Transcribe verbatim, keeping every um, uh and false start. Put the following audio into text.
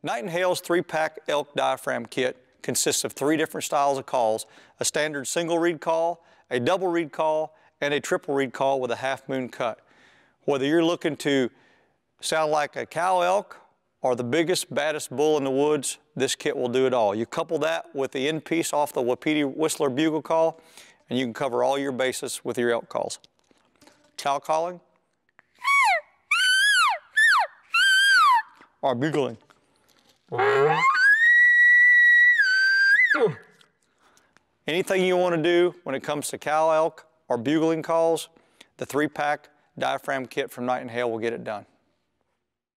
Knight and Hale's three-pack Elk Diaphragm Kit consists of three different styles of calls: a standard single reed call, a double reed call, and a triple reed call with a half moon cut. Whether you're looking to sound like a cow elk or the biggest, baddest bull in the woods, this kit will do it all. You couple that with the end piece off the Wapiti Whistler bugle call, and you can cover all your bases with your elk calls. Cow calling or bugling. Anything you want to do when it comes to cow elk or bugling calls, the three-pack diaphragm kit from Knight and Hale will get it done.